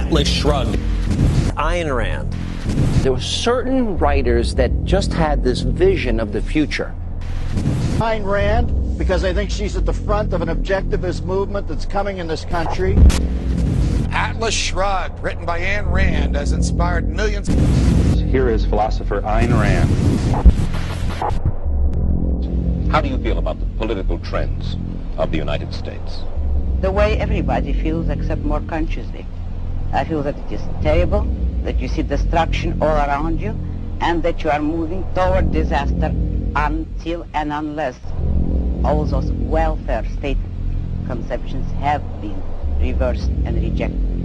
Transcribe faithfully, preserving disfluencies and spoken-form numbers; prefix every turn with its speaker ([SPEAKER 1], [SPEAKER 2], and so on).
[SPEAKER 1] Atlas Shrugged. Ayn Rand.
[SPEAKER 2] There were certain writers that just had this vision of the future.
[SPEAKER 3] Ayn Rand, because I think she's at the front of an objectivist movement that's coming in this country.
[SPEAKER 4] Atlas Shrugged, written by Ayn Rand, has inspired millions.
[SPEAKER 5] Here is philosopher Ayn Rand.
[SPEAKER 6] How do you feel about the political trends of the United States?
[SPEAKER 7] The way everybody feels, except more consciously. I feel that it is terrible, that you see destruction all around you, and that you are moving toward disaster until and unless all those welfare state conceptions have been reversed and rejected.